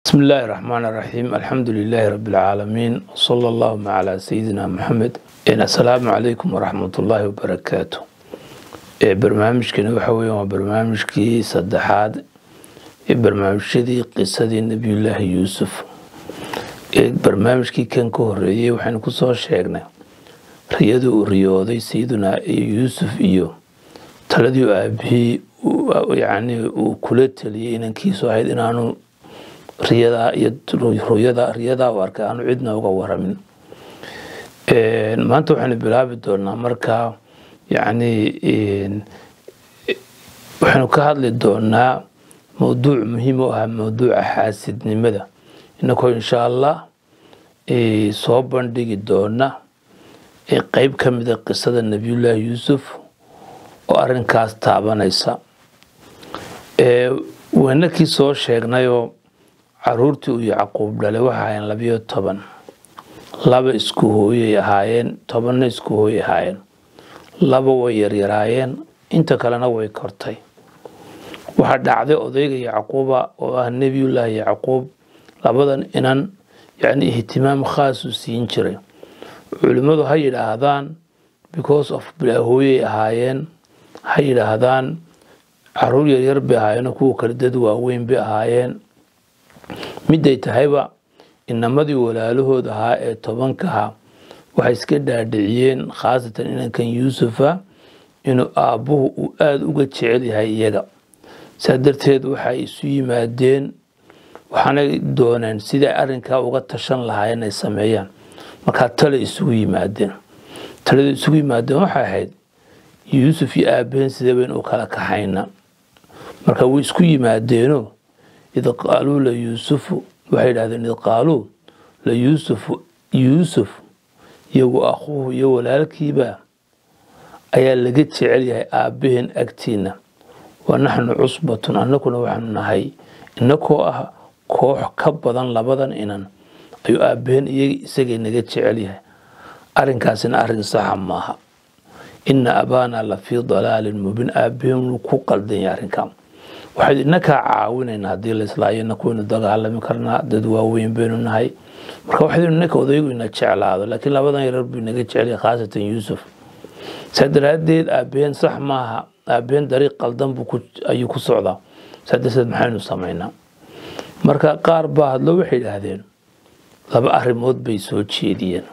بسم الله الرحمن الرحيم الحمد لله رب العالمين وصلى الله على سيدنا محمد السلام عليكم ورحمة الله وبركاته برنامجكنا وحوي وبرنامجكي صدحات برنامجكي قصة نبي الله يوسف برنامجكي كان كهرية وحن كسر شيخنا رياضي سيدنا يوسف تلدي أبي يعني وكلت لي إن كيسو هيد إنه riyada warka aanu cidna uga waramin maanta waxaan bilaabi doonaa marka waxaan ka hadli doonaa mowduuc muhiim ah mowduuca xaasidnimada inagoo insha Allah soo bandhigi doona qayb kamid ah qisada nabiyullaahi yuusuf oo arinkaas taabanaysa wanakii soo sheegnayo caruurtii uu Yacquub dhalay waxaan 12 laba isku hooyay ahaayeen 10 isku hooyay ahaayeen laba way yaryaraayeen inta kalena way kortay waxa dhacday odayga Yacquuba oo ah nabiyullaahi Yacquub labadan inan ihtimaam khaas u siin jiray culimadu hay yiraahdaan because of hooyay ahaayeen hay yiraahdaan caruur yaryar bay ahaayeen kuwa kala dad waaweyn bay ahaayeen miday tahayba inamadii walaalahooda ahaa ee 10ka waxay iska dhaadhiciyeen khaasatan inankan Yuusufa inuu aabuhu uu aad uga jecel yahay iyaga sadarteed waxay isu yimaadeen waxaana doonaan sida arinka uga tashan lahaayeen ay sameeyaan marka tale isugu yimaadeen waxay ahayd Yuusuf iyo aabeen sideen u kala kaxayna marka way isku yimaadeen إذا قالوا ليوسف وحيد هذا إذا قالوا ليوسف يوسف يو أخوه يو لالكيبا أي لقيت عليها آبهن أكتينا ونحن عصبة أنكم وحنا هاي إنكو كوح كبضا لبضا إنن أيو آبهن يسجي نقيت عليها أرن كاسن أرن صحا ماها إن أبانا لفي ضلال مبين آبهن وكوكال دين أرن كام waxay inaka caawinayna hadii la islaayeen kuwina dagaalami karna dad waaweyn baynu nahay marka waxay inaka odaygu ina jeclaado laakiin labadan yarar buu inaga jecel yahay khaasatan Yuusuf sadraadeed aabeen sax maaha aabeen dariiq qaldan buu ayuu ku socdaa sadeed maxaynu sameeynaa marka qaar baa hadlo waxay yiraahdeen laba arrimood bay soo jeediyeen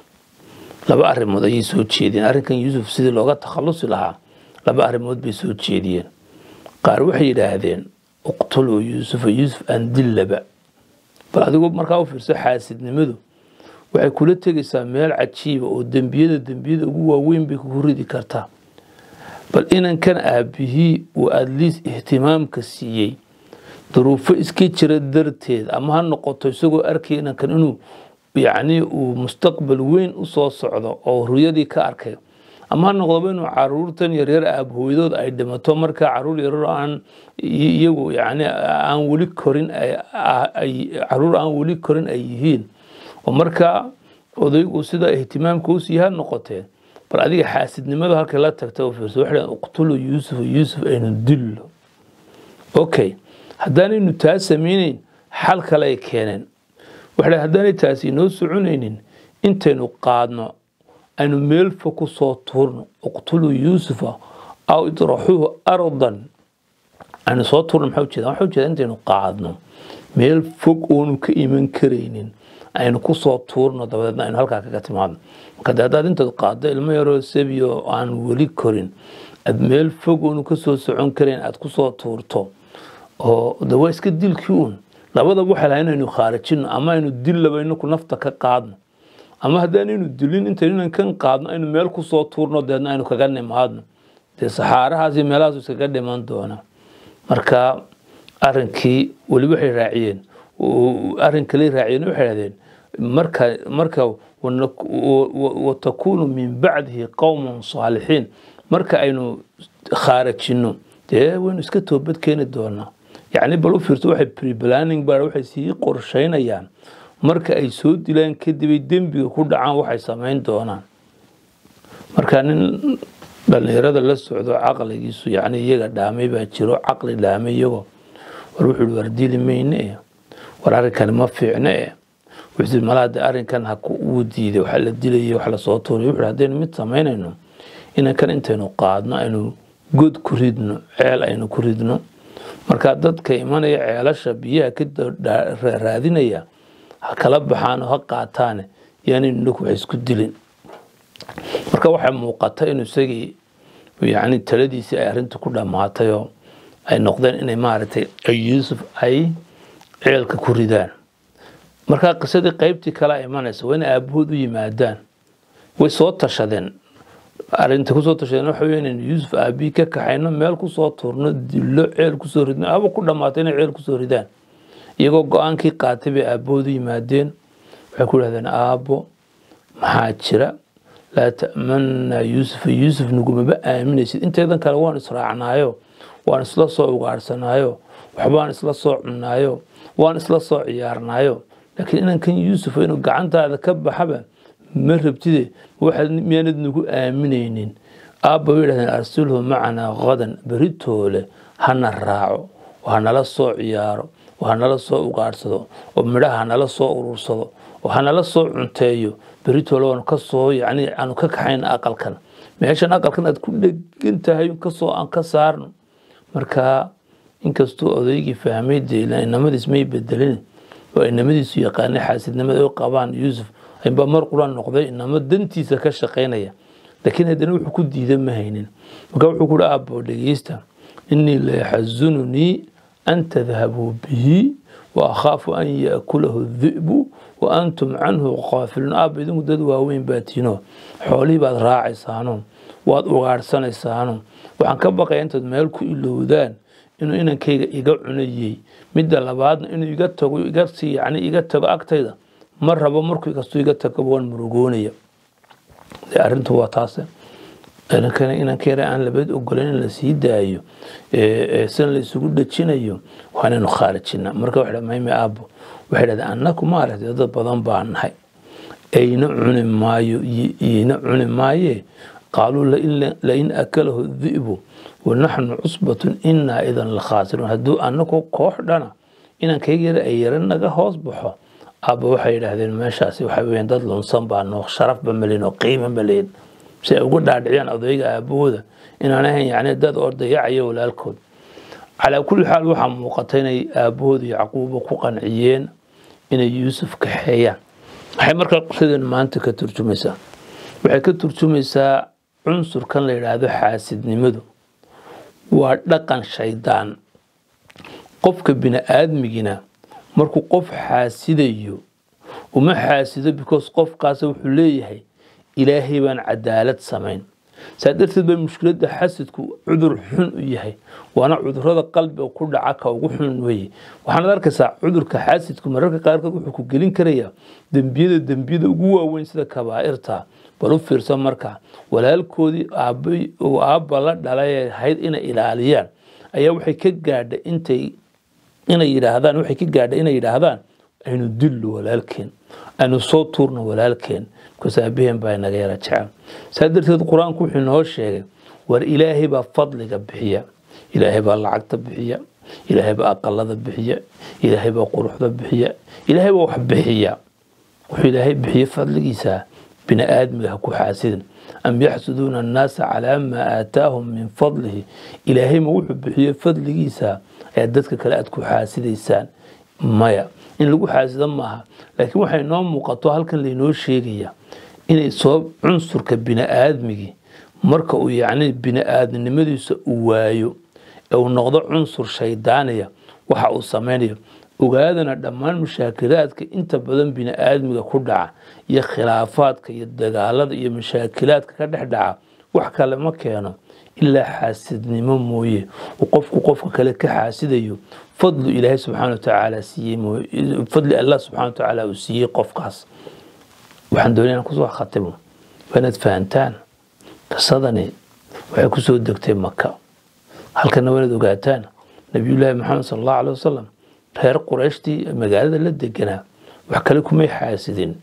arrinkan Yuusuf sidii looga takhalusi lahaa laba arrimood bay soo jeediyeen qaar waxay yiraahdeen uqtulu Yuusuf an dillaba bal adigu markaa u fiirso xaasidnimadu waxay kula tagaysaa meel cajiib oo dambiyada ugu waaweyn bay ku ridi kartaa bal inan kan aabihii oo at least ihtimaamka siiyay duruufo iska jira darteed ama ha noqoto isagoo arkay inan kan inuu uu mustaqbal weyn u soo socdo oo ruyadii ka arkay ama noqdo inuu caruurtan yaryar aabhooydood ay dhimato marka caruur yaryar aan iyagu aan wali korin ay yihiin oo marka odaygu sida ihtimaamka u siiha noqotee bal adiga xaasidnimada halka la tagto fiirso waxaan uqtulu Yuusuf aynu dillo okay haddaanaynu taas sameeyeen xal kale ay keeneen waxay haddaanay taas inoo soconaynin intaynu qaadno أنو ميل فكو تورن اقتلوا يوسف أو اطرحوه أرضا أنا تورن محاو جدا أنت إنو قاعدنا ميل فكو كإيمان كرينين أنو كو تورن دابدنا إنو هالكا كاتم هذا كدا هذا أنت قاعدة إلما يرو سبيو عن ولي كرين أد ميل فكو كسو سعون كرين أد كو تورتو دوايس كديل كيون لابد بوحل هنا إنو خارجين أما إنو ديل لبا إنو كو نفتك قاعدنا ama haddaanaynu dilin intaynu kan qaadno aynu meel ku soo tuurno deedna aynu kaga nimaadno saxaarahaasi meelahaas iskaga dhiman doona marka arinkii wali waxay raaciyeen waxay raadeen marka watakunu min ba'dihi qawmun salihin marka aynu khaarajino waynu iska toobad keeni doona bal u fiirto waxay pre-planning waxay sii qorsheynayaan marka ay soo dilaan kadib ay dambiga ku dhacaan waxay sameyn doonaan marka nin dhalinyarada la socdo aqligiisu iyaga dhaamay baa jiro aqli dhaamay iyago wuxuu wardili meeyne war arrinkan ma fiicne wixii malaad arrinkan ha ku diiday waxa la dilay waxa la soo tuuray wuxuu hadeen mid sameynayno inaan intaynu qaadno aynu god ku ridno ceel aynu ku ridno marka dadka imanaya ceelasha biyaha ka raadinaya ha kala baxaan ha qaataan yani nuku isku dilin marka waxa muuqata inuu isagii yani taladiisi ay arintu ku dhamaatay oo ay noqdeen inay maartay Yuusuf ay ceelka ku ridaan marka qisadii qaybtii kala imanaysa waa in aabahood u yimaadaan way soo tashadeen arinta ku soo tashadeen waxa weeyaan in Yuusuf aabi ka kaxayno meel ku soo turno dilo ceel ku soo ridno aba ku dhamaatay in ceel ku soo ridaan iyagoo go'aankii qaatay bay aabahood u yimaadeen waxay ku yiraahdeen aabo maxaa jira la ta'manna Yuusuf nuguma aaminaysid inteedan kale waan israacnaayo waan isla soo ugaarsanaayo waxbaan isla soo cunaayo waan isla soo ciyaarnaayo laakiin inaan kan Yuusuf inuu gacantaada ka baxaba ma rabtide waxa miyaanad nugu aaminaynin aabba yiraahdeen arsulhu macana qadan baritoole hana raaco waxana la soo ciyaaro waxana la soo ugaarsado oo midhaha nala soo urursado waxana la soo cunteeyo baritoole waan ka soo yani aanu ka kaxayn aqalkan meeshan aqalkan aad ku dhagan tahay ka soo aan ka saarno marka inkastoo odaygii fahmay inamadiis may bedelin oo inamadiisu yaqaan xaasidnimada oo qabaan Yuusuf ayba mar quraan noqday inama dantiisa ka shaqeynaya laakiin hadana wuxuu ku diiday ma haynin marka wuxuu ku aabbo dhageysta inni la yahzununi an tadhhabu bihi wa akhafu an ya'kulahu adh-dhi'bu wa antum anhu ghafilun abidun dad waaweyn baatino xoolii baad raacaysaano waad ugaarsanaysaano waxaan ka baqay intaad meel ku ilowdaan inuu inankayga iga cunayay midda labaadna inuu iga tago iga si yani iga tago agtayda mar rabo markuu iga soo iga tago waan murugoonaya arintu waa taas inankayga aan labad ogolaan la sii daayo san la isugu dhajinayo waxaanu khaarijina marka waxa maayme aabo waxa dhada annaku ma aragtay dad badan baan nahay ayna cuni maaye قالوا لئن أكله الذئب ونحن عصبة إنا إذا لخاسرون هدو أنكو كوح دانا إنا كيجر أيرن نجا هوس بحو أبو حير هذين المشاسي وحبيبين دادلون صنبا نوخ شرف بملين وقيمة ملين سيقول دادعيان أضيق أبو ذا إنا نهي يعني داد أرضي يعي ولا الكود على كل حال وحا موقتين أبو ذا يعقوب وقوقا عيين إن يوسف كحيان waxay markaa qofsadeen maanta ka turjumaysaa waxay ka turjumaysaa cunsur kan la yiraahdo xaasidnimadu waa dhaqan shaydaan qofka bini aadmigina markuu qof xaasidayo uma xaasido because qofkaas wuxuu leeyahay ilaahay baan cadaalad sameyn sadarteed bay mushkiladda xasidku cudur xun u yahay waana cudurrada qalbiga ku dhaca ka ugu xun weeye waxaan arkaysaa cudurka xasidku mararka qaarkood wuxuu ku gelin karayaa dambiyada ugu waaweyn sida kabaa'irta bal u fiirsan marka walaalkoodii aabba la dhalay hayd inay ilaaliyaan ayaa waxay ka gaadhay inay yiraahdaan aynu dillo walaalkeen aynu soo tuurno walaalkeen كسابهم بين غير جعل سادرت القرآن كل حين شيء ور إلهي بفضلك بحية إلهي بالعقد بحية إلهي بأقل بحية إلهي بقروح بحية إلهي بوحب بحية وإلهي بحية فضلك إساء بن آدم لهكو حاسد أم يحسدون الناس على ما آتاهم من فضله إلهي موحب بحية فضلك إساء يددك كلاءتكو حاسد إسان مايا إن لقو حاسدا معها لكن وحي نوم مقاطوها هل كان لينو شيئا inay soo cunsurka bini aadmigi marka uu yaani bini aadnimadiisa uu waayo oo noqdo cunsur shaydaaniya waxa uu sameeyo ogaadana dhammaan mushaakilaadka inta badan bini aadmiga ku dhaca iyo khilaafaadka iyo dagaalada iyo mushaakilaadka ka dhex dhaca wax kale ma keeno ilaa xaasidnimo mooye oo qofka kale ka xaasidayo fadlu ilaahay subhanahu wa ta'ala siiyay fadli allah subhanahu wa ta'ala uu siiyay qofkaas waxaan doonayaa ku soo khatimo wanaad fahantaan qisadani waxay ku soo degtay Makka halkana wanaad ogaataan nabiyullaahi maxamed sallallahu alayhi wasallam reer qurayshtii magaalada la deganaa wax kale kuma xaasidin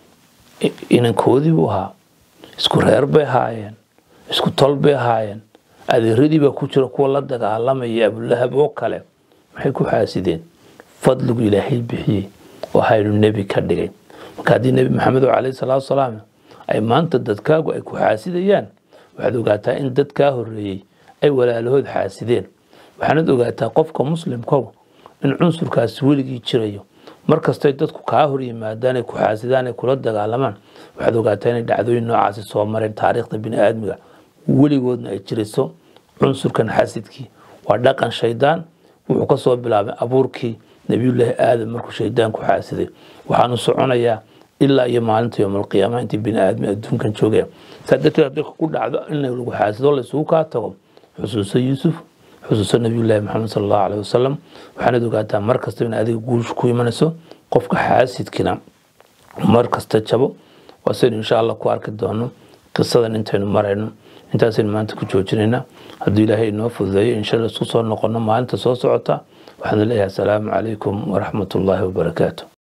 inankoodii buu ahaa isku reer bay haayeen isku tol bay haayeen adeeradii baa ku jira kuwa la dagaalamaya Abu Lahab oo kale waxay ku xaasideen fadligu ilaahay bixiyey waxaynu nebi ka dhigay marka haddii nebi maxamed calayhi salaatu wasalaam ay maanta dadkaagu ay ku xaasidayaan waxaad ogaataa in dadkaa horreeyey ay walaalahood xaasideen waxaanad ogaataa qofka muslimkow in cunsurkaasi weligii jirayo markastay dadku kaa hor yimaadaan ay ku xaasidaan ay kula dagaalamaan waxaad ogaataa inay dhacdooyin noocaasi soo mareen taariikhda bini'aadmiga weligoodna ay jirayso cunsurkan xasidkii waa dhaqan shaydaan wuxuu ka soo bilaabay abuurkii nabiyullaahi aadam markuu shaydaanku xaasiday waxaanu soconayaa ilaa iyo maalinta yowmalqiyaama intii bini'aadmi adduunkan joogaya saa darteed dadka ku dhacdo in lagu xaasido laysugu kaa tago xusuuso yuusuf xusuuso nabiyullaahi maxamed sala allahu caleyhi wasalam waxaanad ogaataa mar kasta in adiga guusha ku imanayso qofka xaasidkina mar kasta jabo waa saynu insha allah ku arki doono qisadan intaynu marayno intaasaynu maanta ku joojinaynaa hadduu ilaahay inoo fududeeyo insha allah isku soo noqono maalinta soo socota waxaanu leeyahay asalaamu calaykum waraxmatullaahi wabarakaatu